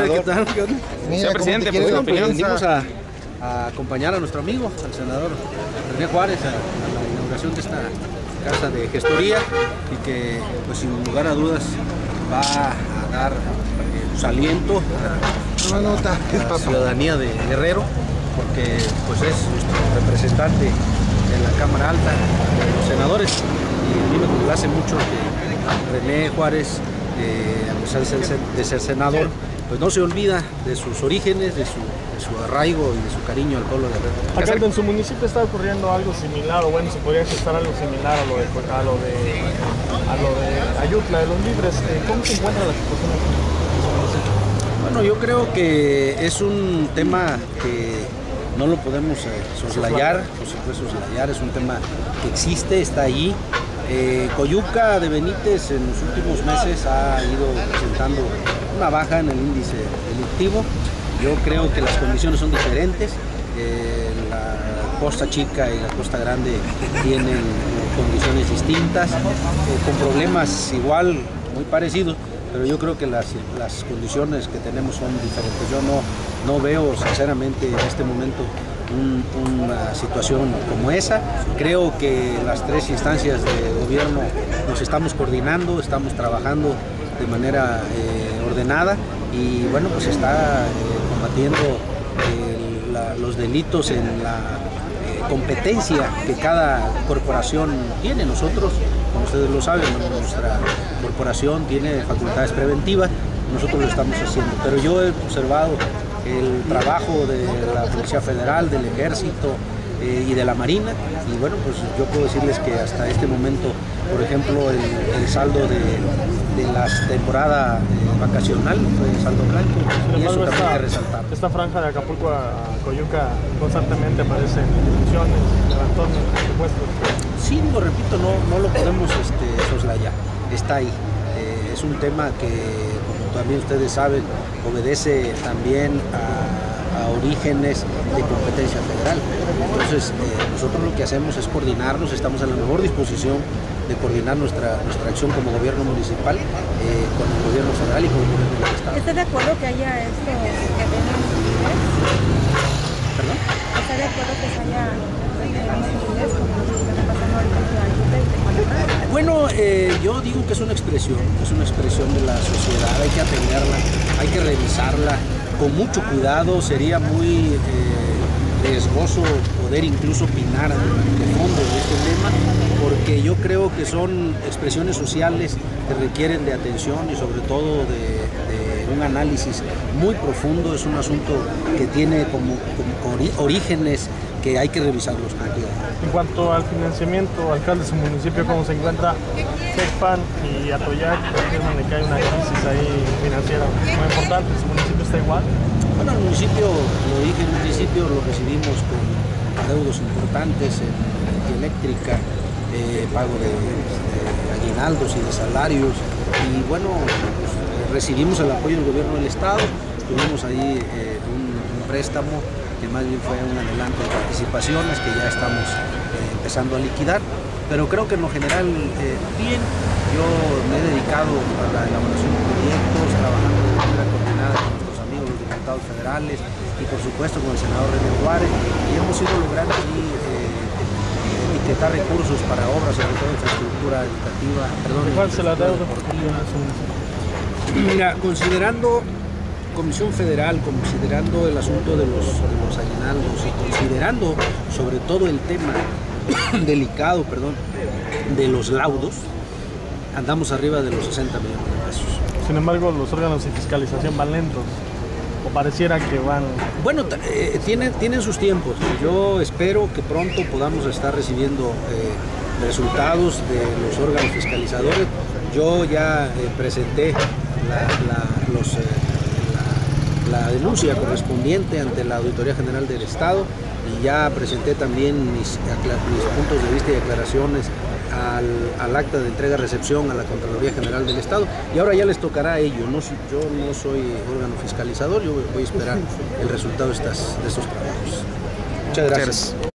¿qué tal? ¿Qué onda? Señor presidente, por su opinión. Venimos a acompañar a nuestro amigo, al senador René Juárez, a la inauguración de esta casa de gestoría y que, pues sin lugar a dudas, va a dar su aliento a la ciudadanía de Guerrero, porque pues es nuestro representante en la Cámara Alta de los senadores, y a mí me complace mucho que René Juárez, a pesar de ser senador, pues no se olvida de sus orígenes, de su arraigo y de su cariño al pueblo de Guerrero. Alcalde, en su municipio está ocurriendo algo similar, o bueno, se podría gestar algo similar a lo de Ayutla, de los Libres. ¿Cómo se encuentra la situación en su municipio? Bueno, yo creo que es un tema que no lo podemos soslayar, por supuesto soslayar, es un tema que existe, está allí. Coyuca de Benítez en los últimos meses ha ido presentando una baja en el índice delictivo. Yo creo que las condiciones son diferentes. La Costa Chica y la Costa Grande tienen condiciones distintas, con problemas igual, muy parecidos, pero yo creo que las condiciones que tenemos son diferentes. Yo no veo sinceramente en este momento una situación como esa. Creo que las tres instancias de gobierno nos estamos coordinando, estamos trabajando de manera ordenada y bueno, pues está combatiendo los delitos en la competencia que cada corporación tiene. Nosotros, como ustedes lo saben, nuestra corporación tiene facultades preventivas, nosotros lo estamos haciendo, pero yo he observado el trabajo de la Policía Federal, del Ejército y de la Marina, y bueno, pues yo puedo decirles que hasta este momento, por ejemplo, el saldo de la temporada vacacional fue saldo blanco, y eso también hay que resaltar. Esta franja de Acapulco a Coyuca constantemente aparecen discusiones, levantones, supuestos. Sí, lo repito, no lo podemos soslayar, está ahí. Es un tema que, como también ustedes saben, obedece también a orígenes de competencia federal. Entonces, nosotros lo que hacemos es coordinarnos, estamos en la mejor disposición de coordinar nuestra acción como gobierno municipal con el gobierno federal y con el gobierno del Estado. ¿Está de acuerdo que haya esto que tengan civiles? ¿Perdón? ¿Está de acuerdo que se haya civiles como lo que está pasando ahorita en Ayutla y Tehuacán? Bueno, yo digo que es una expresión de la sociedad, hay que atenderla, hay que revisarla con mucho cuidado. Sería muy riesgoso poder incluso opinar de fondo de este tema, porque yo creo que son expresiones sociales que requieren de atención y sobre todo de un análisis muy profundo. Es un asunto que tiene como orígenes que hay que revisarlos con cuidado. En cuanto al financiamiento, alcalde de su municipio, ¿cómo se encuentra Tecpan y Atoyac? Afirman que hay una crisis ahí financiera muy importante. ¿Su municipio está igual? Bueno, el municipio, lo dije en un principio, lo recibimos con adeudos importantes en energía eléctrica, pago de aguinaldos y de salarios, y bueno, pues, recibimos el apoyo del gobierno del Estado. Tuvimos ahí un préstamo que más bien fue un adelanto de participaciones que ya estamos empezando a liquidar, pero creo que en lo general bien. Yo me he dedicado a la elaboración de proyectos, trabajando de manera coordinada con nuestros amigos los diputados federales y por supuesto con el senador René Juárez, y hemos ido logrando aquí etiquetar recursos para obras, sobre todo infraestructura educativa, ¿Cuál se la deuda? Mira, considerando Comisión Federal, considerando el asunto de los aguinaldos y considerando sobre todo el tema delicado, de los laudos, andamos arriba de los 60 millones de pesos. Sin embargo, los órganos de fiscalización van lentos, o pareciera que van... Bueno, tienen sus tiempos. Yo espero que pronto podamos estar recibiendo resultados de los órganos fiscalizadores. Yo ya presenté la denuncia correspondiente ante la Auditoría General del Estado y ya presenté también mis puntos de vista y declaraciones al acta de entrega-recepción a la Contraloría General del Estado, y ahora ya les tocará a ellos. Yo no soy órgano fiscalizador, yo voy a esperar el resultado de estos trabajos. Muchas gracias.